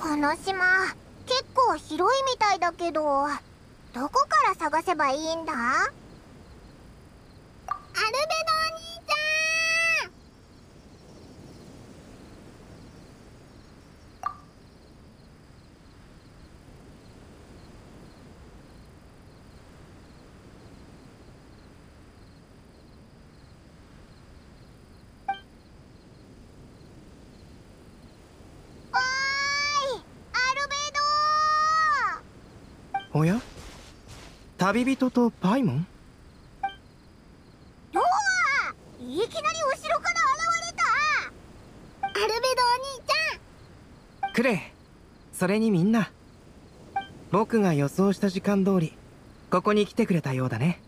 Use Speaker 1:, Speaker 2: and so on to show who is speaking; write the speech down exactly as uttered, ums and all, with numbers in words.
Speaker 1: この島結構広いみたいだけど、どこから探せばいいんだ？アルベドお兄ちゃん。おーい、アルベド。
Speaker 2: おや、旅人とパイモン？
Speaker 1: うわー、いきなり後ろから現れた。アルベドお兄ちゃん。
Speaker 2: くれ。それにみんな、僕が予想した時間通りここに来てくれたようだね。